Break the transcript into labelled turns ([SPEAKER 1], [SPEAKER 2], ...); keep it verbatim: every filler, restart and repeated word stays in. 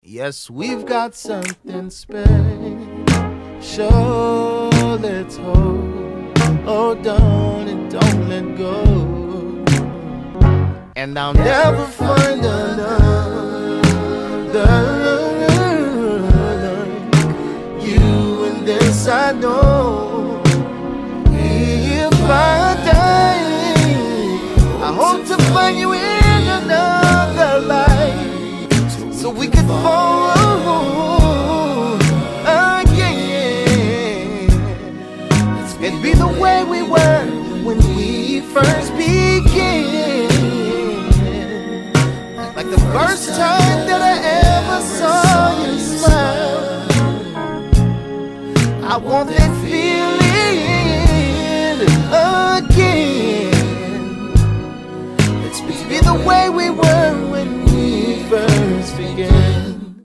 [SPEAKER 1] Yes, we've got something special. Let's hold, hold on and don't let go. And I'll never find another you, and this I know. If I die, I hope to find you in another life, so we could fall again and be the way we were when we first began. Like the first time that I ever saw you smile. I want